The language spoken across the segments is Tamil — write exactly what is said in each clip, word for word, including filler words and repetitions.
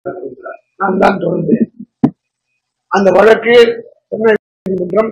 நான் தான் தொடர்ந்தேன். அந்த வழக்கு சென்னை நீதிமன்றம்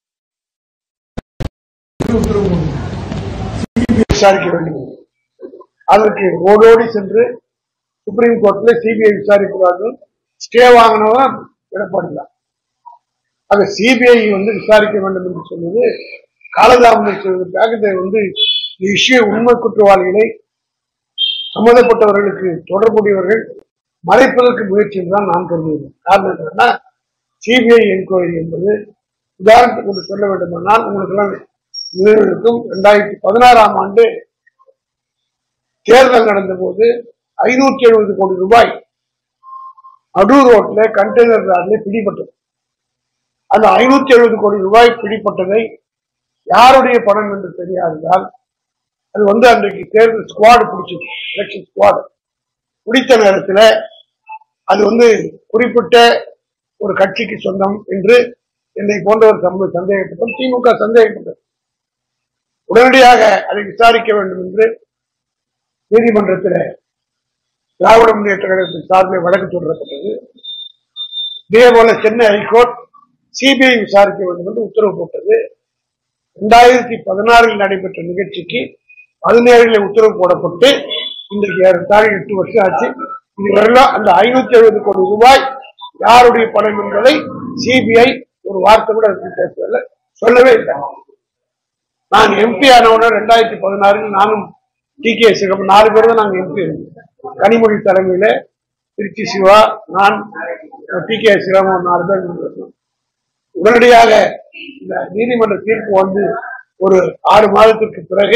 விசாரிக்க வேண்டும். அதற்கு ஓடோடி சென்று சுப்ரீம் கோர்ட்ல சிபிஐ விசாரிக்கிறார்கள். ஸ்டே வாங்கினவன் எடப்பாடி தான். அது சிபிஐ வந்து விசாரிக்க வேண்டும் என்று சொல்வது காலதாமதம் செய்வதற்காக இதை வந்து இஷ்யூ உண்மை குற்றவாளிகளை சம்பந்தப்பட்டவர்களுக்கு தொடர்புடையவர்கள் மறைப்பதற்கு முயற்சி தான் நான் கருதுகிறேன். காரணம் என்னன்னா, சிபிஐ என்கொயரி என்பது உதாரணத்துக்கு சொல்ல வேண்டுமானால் உங்களுக்கு எல்லாம் நினைவிருக்கும், இரண்டாயிரத்தி பதினாறாம் ஆண்டு தேர்தல் நடந்த போது ஐநூத்தி எழுபது கோடி ரூபாய் அடூர் ரோட்ல கண்டெய்னர் லாரில பிடிபட்டது. அந்த ஐநூத்தி எழுபது கோடி ரூபாய் பிடிப்பட்டதை யாருடைய பணம் என்று தெரியாததால் அது வந்து அன்றைக்கு தேர்தல் ஸ்குவாடு பிடிச்சது, எலெக்ஷன் ஸ்குவாடு பிடித்த நேரத்தில் அது வந்து குறிப்பிட்ட ஒரு கட்சிக்கு சொந்தம் என்று என்னை போன்றவர் சந்தேகப்பட்டோம். திமுக சந்தேகப்பட்டது. உடனடியாக அதை விசாரிக்க வேண்டும் என்று நீதிமன்றத்தில் திராவிட முன்னேற்ற கழகத்தின் சார்பில் வழக்கு தொடரப்பட்டது. இதே போல சென்னை ஹைகோர்ட் சிபிஐ விசாரிக்க வேண்டும் என்று உத்தரவு போட்டது. இரண்டாயிரத்தி பதினாறில் நடைபெற்ற நிகழ்ச்சிக்கு பதினேழுல உத்தரவு போடப்பட்டு இன்றைக்கு ஏறத்தாழ எட்டு வருஷம் ஆச்சு. இதுவரையிலும் அந்த ஐநூத்தி எழுபது கோடி ரூபாய் யாருடைய பணம் என்பதை சிபிஐ ஒரு வார்த்தை கூட பேசவில்லை, சொல்லவே இல்லை. நான் எம்பி ஆனவுடன் இரண்டாயிரத்தி பதினாறில் நானும் டி கே சிவம் நாலு பேர் தான் நாங்கள் எம்பி இருந்தோம். கனிமொழி தலைமையில திருச்சி சிவா, நான், டி கே சிவம் நாலு பேர் இருந்தோம். உடனடியாக இந்த நீதிமன்ற தீர்ப்பு வந்து ஒரு ஆறு மாதத்திற்கு பிறகு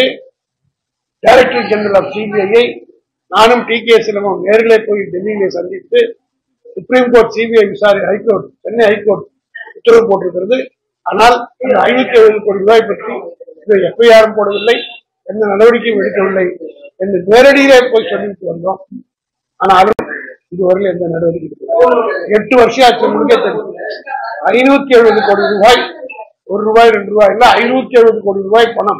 டைரக்டர் ஜெனரல் ஆஃப் சிபிஐயை நானும் டி கே சிவமும் நேரிலே போய் டெல்லியிலே சந்தித்து சுப்ரீம் கோர்ட் சிபிஐ விசாரி ஹைகோர்ட் சென்னை ஹைகோர்ட் உத்தரவு போட்டிருக்கிறது. ஆனால் இந்த ஐநூத்தி எழுபது கோடி ரூபாய் பற்றி எஃப்ஐஆரும் போடவில்லை, எந்த நடவடிக்கையும் எடுக்கவில்லை என்று நேரடியிலே போய் சொல்லிட்டு வந்தோம். ஆனாலும் இதுவரையில் எந்த நடவடிக்கை எட்டு வருஷம் ஆச்சு. முழுக்க தெரியும், ஐநூத்தி எழுபது கோடி ரூபாய், ஒரு ரூபாய் ரெண்டு ரூபாய் இல்ல, ஐநூத்தி எழுபது கோடி ரூபாய் பணம்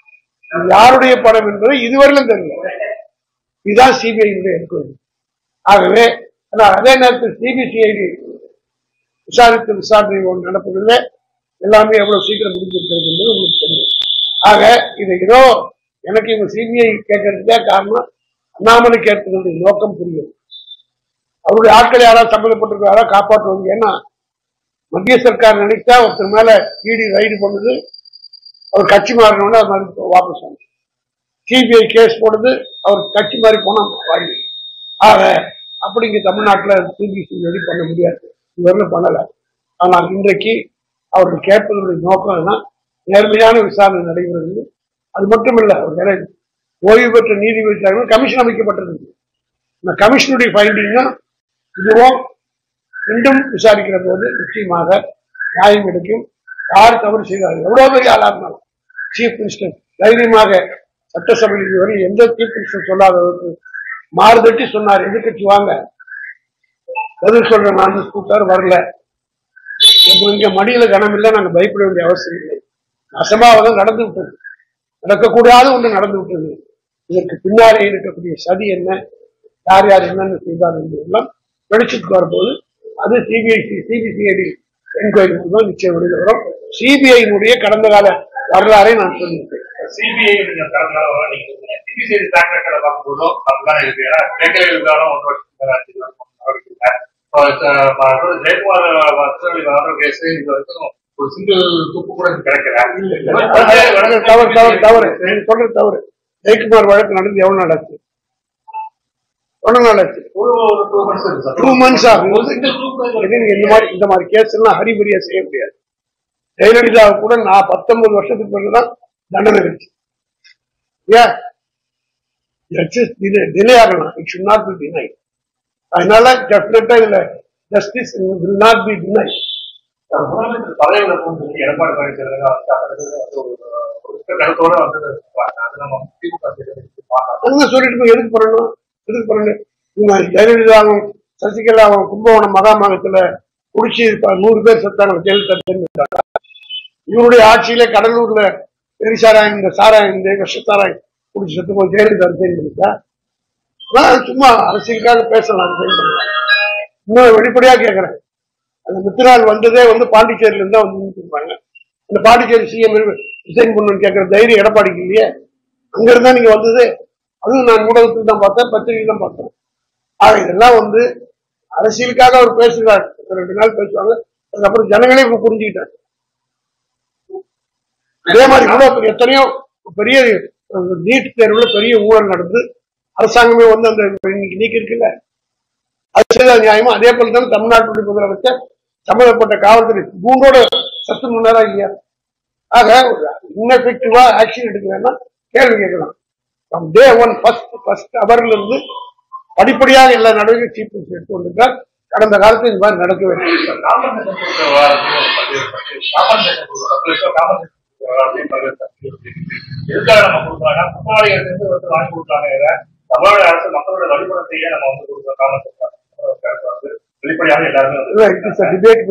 யாருடைய பணம் என்பது இதுவரையிலும் தெரியல. இதுதான் சிபிஐ என்கொயரி. ஆகவே அதே நேரத்தில் சிபிசிஐடி விசாரித்து விசாரணை நடப்பதில்லை, எல்லாமே எவ்வளவு சீக்கிரம் முடிஞ்சிருக்கிறது என்பது உங்களுக்கு தெரியும். ஆக இதை ஏதோ எனக்கு இவங்க சிபிஐ கேட்கறதுக்கே காரணம் அண்ணாமலை கேட்கறது நோக்கம் புரியும். அவருடைய ஆட்கள் யாராவது சம்பந்தப்பட்டிருக்காரா காப்பாற்றுவாங்க. ஏன்னா மத்திய சர்க்கார் நினைச்சா ஒருத்தர் மேல இடி ரைடு பண்ணுது, அவர் கட்சி மாறினோட அது மாதிரி வாபஸ் ஆகும். சிபிஐ கேஸ் போடுது, அவர் கட்சி மாறி போனா வாங்கி. ஆக அப்படி இங்க தமிழ்நாட்டில் சிபிசி ரெடி பண்ண முடியாது, இதுவரை பண்ணல. ஆனால் இன்றைக்கு அவர்கள் கேட்பதனுடைய நோக்கம் தான் நேர்மையான விசாரணை நடைபெறுகிறது. அது மட்டுமல்ல, அவர் ஓய்வு பெற்ற நீதிபதி கமிஷன் அமைக்கப்பட்டது. இந்த கமிஷனுடைய ஃபைண்டிங்கும் இதுவும் மீண்டும் விசாரிக்கிற போது நிச்சயமாக நியாயம் கிடைக்கும். யார் தவறு செய்தார்கள், எவ்வளவு பெரிய ஆளா இருந்தாலும் சீஃப் மினிஸ்டர் தைரியமாக சட்டசபையில் இதுவரை எந்த சீஃப் மினிஸ்டர் சொல்லாதவருக்கு மாறுதட்டி சொன்னார், எதிர்கட்சி வாங்க பதில் சொல்றேன் நான் கூட்டார் வரல, இங்க மடியில கனம் இல்லை, நாங்க பயப்பட வேண்டிய அவசியம் இல்லை. அசம்பாவிதம் நடந்து விட்டது, நடக்கக்கூடாத ஒன்று நடந்து விட்டது. இதற்கு பின்னாலே இருக்கக்கூடிய சதி என்ன, யார் யார் என்னென்ன செய்தார் என்பதெல்லாம் வெளிச்சத்துக்கு வரும்போது அது சிபிஐசி சிபிசிஐடி என்கொயரி மூலம் நிச்சயம் வெளியில் வரும். சிபிஐனுடைய கடந்த கால வரலாறை நான் சொல்லியிருக்கேன். சிபிஐ பார்க்கும்போதும் அதுதான் இருக்கு. ஏன்னா இருந்தாலும் ஒரு வருஷத்துக்கு ஜெயக்குமார் கேஸ் இது வரைக்கும் ஒரு சிங்கிள் துப்பு கூட கிடைக்கல. தவறு தவறு தவறு சொல்றது தவறு. ஜெயக்குமார் வழக்கு நடந்து எவ்வளவு நாள் ஆச்சு? எவ்வளவு நாள் ஆச்சு? டூ மந்த்ஸ் ஆகும். இந்த மாதிரி இந்த மாதிரி கேஸ் எல்லாம் ஹரிபரியா செய்ய முடியாது. ஜெயலலிதாவை கூட நான் பத்தொன்பது வருஷத்துக்கு பிறகுதான் தண்டனை கிடைச்சு. டிலே ஆகலாம், it should not be denied. அதனால டெஃபினட்டா இதுல justice will not be denied. Edappadi சொல்லிட்டு எதுக்கு பண்ணணும் எதுக்கு பண்ணணும் இவங்க ஜெயலலிதாவும் சசிகலாவும் கும்பகோணம் மகாமகத்துல குடிச்சு நூறு பேர் செத்தாங்க ஜெயலலிதா. இவருடைய ஆட்சியில கடலூர்ல பெரிசாராயம் இந்த சாராயம் இந்த விஷத்தாராயம் குடிச்சு செத்து போய் ஜெயலலிதா செய்திருக்கா. சும்மா அரசியலுக்காக பேசலாம். இன்னும் வெளிப்படையா கேட்கிறேன். அந்த மித்ரால் வந்ததே வந்து பாண்டிச்சேரியில இருந்தா வந்து இருப்பாங்க. அந்த பாண்டிச்சேரி சிஎம் ரிசைன் பண்ணணும்னு கேட்கிற தைரியம் எடப்பாடிக்கு இல்லையே. அங்க இருந்தா நீங்க வந்தது. அதுவும் நான் ஊடகத்தில் தான் பார்த்தேன், பத்திரிகை தான் பார்த்தேன். ஆக இதெல்லாம் வந்து அரசியலுக்காக அவர் பேசுகிறார். ரெண்டு நாள் பேசுவாங்க, அதுக்கப்புறம் ஜனங்களே இப்ப புரிஞ்சுக்கிட்டாங்க. அதே மாதிரி கூட எத்தனையோ பெரிய நீட் தேர்வுல பெரிய ஊழல் நடந்து அரசாங்கமே வந்து அந்த இன்னைக்கு நீக்கி இருக்குல்ல, அது செய்த நியாயமா. அதே போல தான் தமிழ்நாட்டுடைய முதலமைச்சர் சம்பந்தப்பட்ட காவல்துறை கூண்டோட சத்து முன்னேறா இல்லையா? ஆக இன்னெஃபெக்டிவா ஆக்ஷன் எடுக்கலன்னா கேள்வி கேட்கலாம். டே ஒன் ஃபர்ஸ்ட் ஃபர்ஸ்ட் அவர்ல இருந்து படிப்படியாக எல்லா நடவடிக்கையும் சீஃப் மினிஸ்டர் எடுத்து கொண்டிருக்கார். கடந்த காலத்தில் இந்த மாதிரி நடக்க வேண்டும். எதுக்காக நம்ம கொடுக்குறாங்க? குற்றவாளிகள் சேர்ந்து வந்து வாங்கி கொடுத்தாங்க. தமிழ்நாடு அரசு மக்களோட வழிபடம் செய்ய நம்ம வந்து கொடுக்குற காரணம் வந்து வெளிப்படையாக எல்லாருமே டிபேட்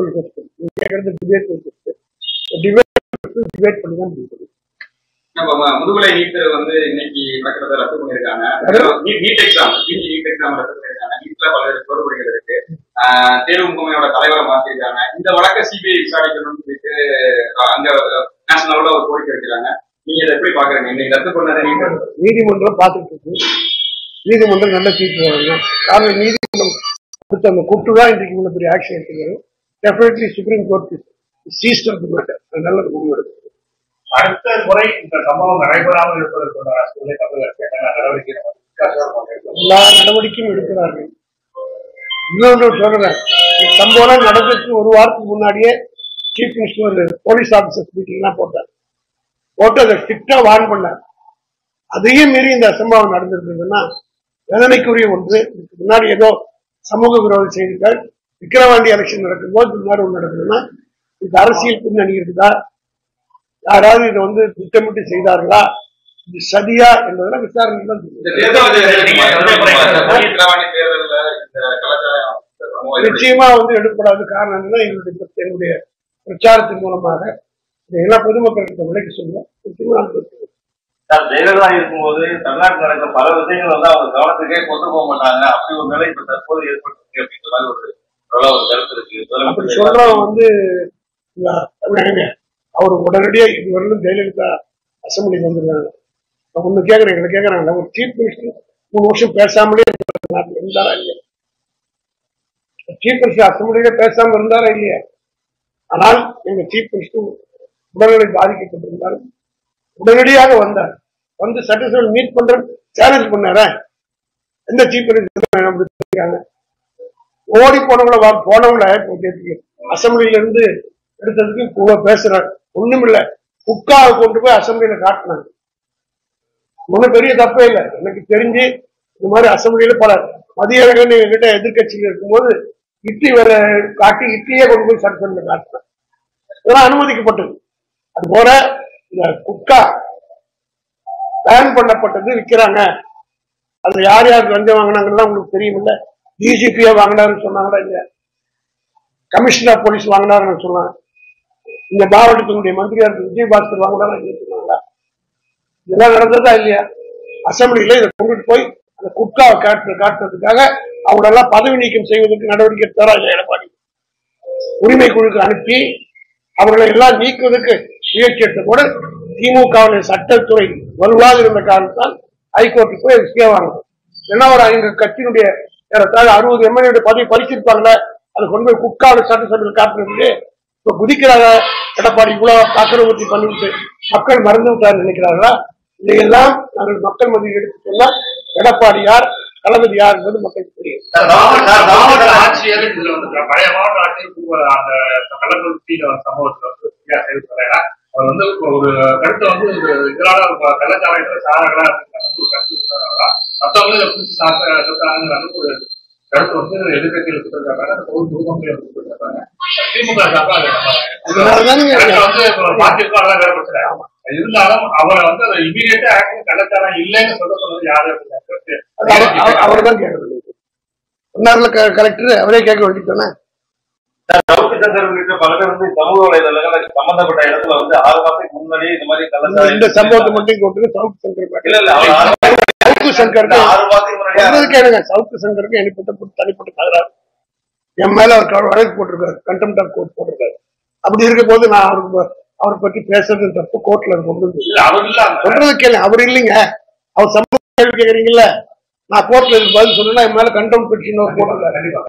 டிபேட் பண்ணி தான் முடியும். முதுகலை நீட் வந்து இன்னைக்கு நடக்கிறத ரத்து பண்ணிருக்காங்க. நீட் எக்ஸாம் நீட் எக்ஸாம் ரத்து பண்ணிருக்காங்க. நீட்ல பல்வேறு குளறுபடிகள் இருக்கு. தேர்வு முகமையோட தலைவரை மாத்திருக்காங்க. இந்த வழக்கை சிபிஐ விசாரிக்கணும்னு சொல்லிட்டு அங்க நேஷனல் லெவல்ல ஒரு கோரிக்கை வைக்கிறாங்க. நீங்க இதை எப்படி பாக்குறீங்க? இன்னைக்கு ரத்து பண்ணதை நீங்க நீதிமன்றம் பார்த்துட்டு இருக்கு. நீதிமன்றம் நல்ல தீர்ப்பு வழங்க. காரணம் நீதிமன்றம் கொடுத்த அந்த கூட்டு தான் இன்றைக்கு இவ்வளவு பெரிய ஆக்ஷன் எடுத்துக்கிறது. டெஃபினெட்லி சுப்ரீம் கோர்ட் சீஸ் நல்ல முடிவு எடுக்கும். அடுத்த முறை இந்த சம்பவம் நடைபெறாமல் இருப்பதற்கான நடவடிக்கை எல்லா நடவடிக்கையும் எடுக்கிறார்கள். இன்னொன்று சொல்றேன், சம்பவம் நடந்ததுக்கு ஒரு வாரத்துக்கு முன்னாடியே chief minister police officers meeting எல்லாம் போட்டார். போட்டு அதை ஸ்ட்ரிக்டா வார்ன் பண்ணார். அதையும் மீறி இந்த சம்பவம் நடந்திருந்ததுன்னா வேதனைக்குரிய ஒன்று. இதுக்கு முன்னாடி ஏதோ சமூக விரோத செய்திகள் விக்கிரவாண்டி எலெக்ஷன் நடக்கும்போது முன்னாடி ஒன்று நடக்குதுன்னா இது அரசியல் பின்னணி இருக்குதா, யாராவது இதை வந்து திட்டமிட்டு செய்தார்களா, இது சதியா என்பதெல்லாம் விசாரணை தான். நிச்சயமா வந்து எடுக்கப்படாத காரணம் என்னன்னா எங்களுடைய என்னுடைய பிரச்சாரத்தின் மூலமாக எல்லா பொதுமக்களுக்கு விலைக்கு சொல்லுவோம். ஜெயலலிதா இருக்கும்போது தமிழ்நாட்டில் நடக்கிற பல விஷயங்கள் வந்து அவங்க கவனத்துக்கே கொண்டு போக மாட்டாங்க. அப்படி ஒரு நிலை இப்ப தற்போது ஏற்பட்டு அப்படின்ற மாதிரி ஒரு ஒரு கருத்து இருக்கு. அப்படி சொல்றவங்க வந்து அவர் உடனடியா இதுவரையிலும் ஜெயலலிதா அசம்பிளிக்கு வந்துருக்காங்க. ஒண்ணு கேக்குறேன், எங்களை கேக்குறாங்க, ஒரு சீஃப் மினிஸ்டர் மூணு வருஷம் பேசாமலே இருந்தாரா இல்லையா? சீஃப் மினிஸ்டர் அசம்பிளியில பேசாம இருந்தாரா இல்லையா? ஆனால் எங்க சீஃப் மினிஸ்டர் உடல்நிலை பாதிக்கப்பட்டிருந்தாலும் உடனடியாக வந்தார். வந்து சட்டசபை மீட் பண்ற சேலஞ்ச் பண்ணார. எந்த சீஃப் மினிஸ்டர் ஓடி போனவங்கள போனவங்கள அசம்பிளியில இருந்து எடுத்ததுக்கு கூட பேசுறாரு. ஒண்ணும் இல்ல, குக்காவை கொண்டு போய் அசம்பிளியில காட்டினாங்க. ஒன்னும் பெரிய தப்பே இல்லை. எனக்கு தெரிஞ்சு இந்த மாதிரி அசம்பிளியில பல மதிய கிட்ட எதிர்கட்சியில் இருக்கும்போது இட்லி வர காட்டி இட்லியே கொண்டு போய் சட்டசபையில காட்டினாங்க. இதெல்லாம் அனுமதிக்கப்பட்டது. அது போல இந்த குக்கா பேன் பண்ணப்பட்டது, விற்கிறாங்க. அதுல யார் யார் லஞ்சம் வாங்கினாங்கன்னா உங்களுக்கு தெரியும் இல்ல? டிஜிபியா வாங்கினாருன்னு சொன்னாங்களா இல்லையா? கமிஷனர் போலீஸ் வாங்கினாருன்னு சொன்னாங்க. இந்த மாவட்டத்தினுடைய மந்திரியா இருக்கு விஜயபாஸ்கர் வாங்கினாரா இல்லையா சொன்னாங்களா? இதெல்லாம் நடந்ததா இல்லையா? அசம்பிளியில இதை கொண்டுட்டு போய் அந்த குட்காவை காட்டு காட்டுறதுக்காக அவங்களெல்லாம் பதவி நீக்கம் செய்வதற்கு நடவடிக்கை எடுத்தாரா இல்லையா எடப்பாடி? உரிமை குழுக்கு அனுப்பி அவர்களை எல்லாம் நீக்குவதற்கு முயற்சி எடுத்த கூட திமுகவுடைய சட்டத்துறை வலுவாக இருந்த காரணத்தால் ஹைகோர்ட்டுக்கு போய் ஸ்டே வாங்கணும். ஏன்னா ஒரு எங்க கட்சியினுடைய அறுபது எம்எல்ஏ பதவி பறிச்சிருப்பாங்களே, அது கொண்டு போய் குட்காவில் சட்டசபையில் காட்டுறதுக்கு இப்ப குதிக்கிறாங்க. எடப்பாடி இவ்வளவு ஆக்கிரமிப்பு பண்ணிவிட்டு மக்கள் மறந்து விட்டார் நினைக்கிறார்களா? இதையெல்லாம் நாங்கள் மக்கள் மத்தியில் எடுத்து சொன்னா எடப்பாடி யார், தளபதி யார் என்பது மக்களுக்கு தெரியும். ஆட்சியர் பழைய மாவட்ட ஆட்சியர் அந்த கள்ளக்குறிச்சி சம்பவத்தில் அவர் வந்து ஒரு கருத்தை வந்து இதனால கள்ளச்சாலைகளை சாரங்களா கருத்து மற்றவங்களும் இதை குறித்து சாப்பிட்டாங்கிற ஒரு கருத்து வந்து எதிர்கட்சியில் கொடுத்துருக்காங்க. திமுக வந்து பார்த்திருக்கோம், அதெல்லாம் வேற பிரச்சனை. இருந்தாலும் அவரை வந்து அதை இமீடியட்டா ஆக்ஷன் கள்ளச்சாரம் இல்லைன்னு சொல்ல சொன்னது யாரு? அவர்தான் கேட்கறது. கலெக்டர் அவரே கேட்க வேண்டியதானே. சவுக்கு சங்கர் உள்ளிட்ட பல பேர் வந்து சமூக வலைதளங்கள் சம்பந்தப்பட்ட இடத்துல வந்து ஆறு மாசத்துக்கு முன்னாடியே இந்த மாதிரி கள்ளச்சாரம் இந்த சம்பவத்தை மட்டும் கொண்டு சவுக்கு சங்கர் இல்ல இல்ல சவுக்கு சங்கருக்கு ஆறு மாசத்துக்கு முன்னாடி கேளுங்க. சவுக்கு சங்கருக்கு தனிப்பட்ட தனிப்பட்ட தகராறு என் மேல அவர் வழக்கு போட்டிருக்காரு, கண்டெம்ட் ஆஃப் கோர்ட் போட்டிருக்காரு. அப்படி இருக்க போது நான் அவருக்கு அவரை பற்றி பேசுறது தப்பு, கோர்ட்ல கொண்டு வந்து சொல்றது கேளு. அவர் இல்லைங்க, அவர் சம்பளம் கேள்வி கேட்கறீங்கல்ல, நான் கோர்ட்ல பதில் சொன்னா என் மேல கண்டெம்ட் பெட்டிஷன் போட்டிருக்காரு.